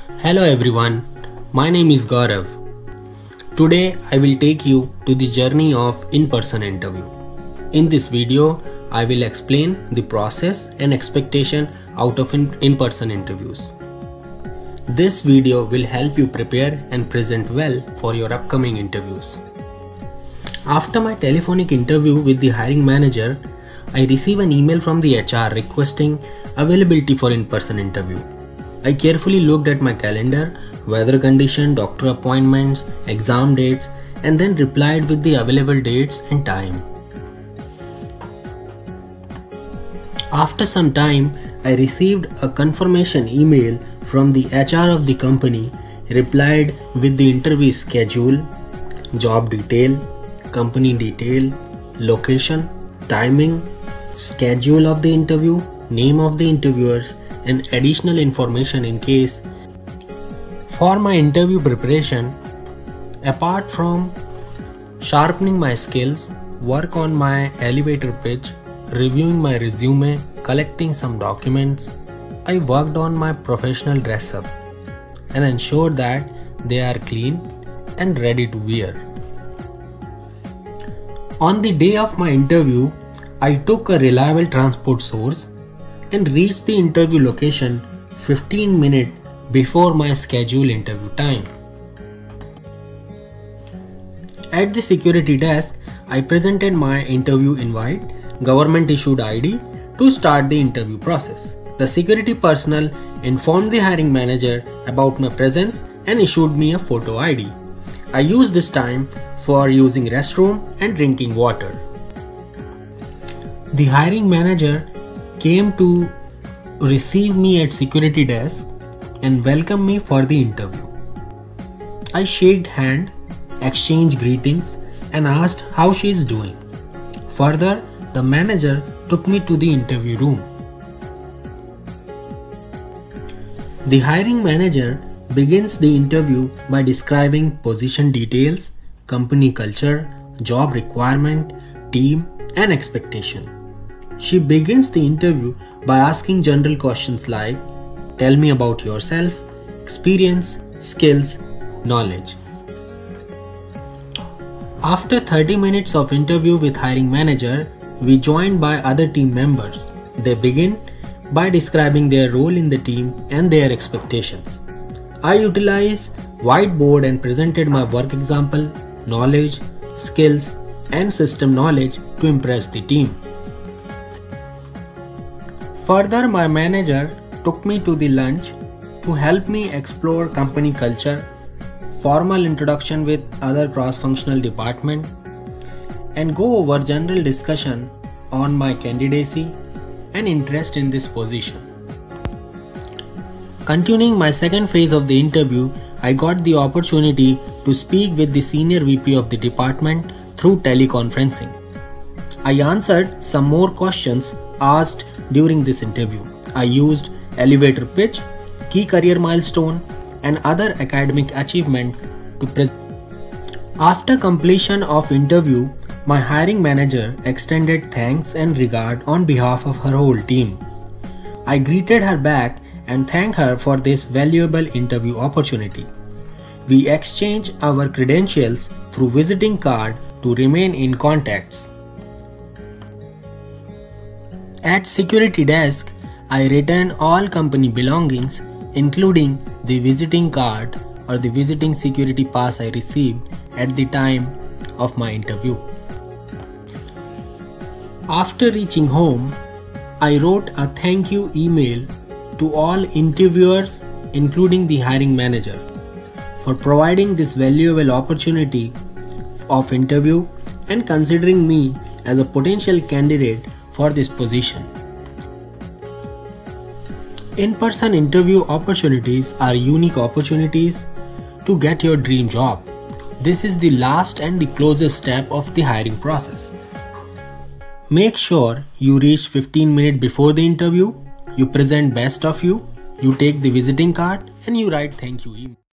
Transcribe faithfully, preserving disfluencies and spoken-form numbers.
Hello everyone, my name is Gaurav. Today I will take you to the journey of in-person interview. In this video, I will explain the process and expectation out of in-person interviews. This video will help you prepare and present well for your upcoming interviews. After my telephonic interview with the hiring manager, I receive an email from the H R requesting availability for in-person interview. I carefully looked at my calendar, weather condition, doctor appointments, exam dates, and then replied with the available dates and time. After some time, I received a confirmation email from the H R of the company, replied with the interview schedule, job detail, company detail, location, timing, schedule of the interview, name of the interviewers, and additional information in case. For my interview preparation, apart from sharpening my skills, work on my elevator pitch, reviewing my resume, collecting some documents, I worked on my professional dress up and ensured that they are clean and ready to wear. On the day of my interview, I took a reliable transport source and reached the interview location fifteen minutes before my scheduled interview time. At the security desk, I presented my interview invite, government issued I D, to start the interview process. The security personnel informed the hiring manager about my presence and issued me a photo I D. I used this time for using restroom and drinking water. The hiring manager came to receive me at security desk and welcome me for the interview. I shook hand, exchanged greetings, and asked how she is doing. Further, the manager took me to the interview room. The hiring manager begins the interview by describing position details, company culture, job requirement, team, and expectation. She begins the interview by asking general questions like, tell me about yourself, experience, skills, knowledge. After thirty minutes of interview with hiring manager, we joined by other team members. They begin by describing their role in the team and their expectations. I utilized whiteboard and presented my work example, knowledge, skills, and system knowledge to impress the team. Further, my manager took me to the lunch to help me explore company culture, formal introduction with other cross-functional department, and go over general discussion on my candidacy and interest in this position. Continuing my second phase of the interview, I got the opportunity to speak with the senior V P of the department through teleconferencing. I answered some more questions asked during this interview. I used elevator pitch, key career milestone, and other academic achievement to present. After completion of interview, my hiring manager extended thanks and regard on behalf of her whole team. I greeted her back and thanked her for this valuable interview opportunity. We exchanged our credentials through visiting card to remain in contacts. At security desk, I returned all company belongings, including the visiting card or the visiting security pass I received at the time of my interview. After reaching home, I wrote a thank you email to all interviewers, including the hiring manager, for providing this valuable opportunity of interview and considering me as a potential candidate for this position. In-person interview opportunities are unique opportunities to get your dream job. This is the last and the closest step of the hiring process. Make sure you reach fifteen minutes before the interview, you present best of you, you take the visiting card, and you write thank you email.